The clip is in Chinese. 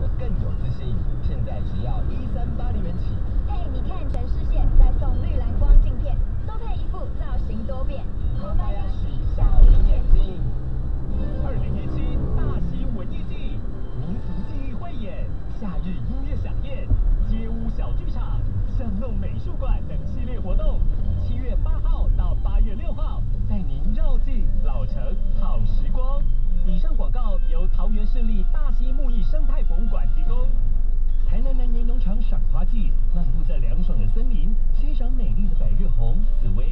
得更有自信。现在只要1380元起。 嘿，你看全视线再送绿蓝光镜片，多配一副造型多变。 Kobayashi 小林眼镜。 2017大溪文艺季，民俗技艺汇演，夏日音乐飨宴，街屋小剧场、巷弄美术馆等系列活动，7月8号到8月6号，带您绕境老城好时光。以上广告由桃园市立大溪木艺生态博物馆提供。台南南园农场赏花季，漫步在凉爽的森林，欣赏美丽的百日红、紫薇。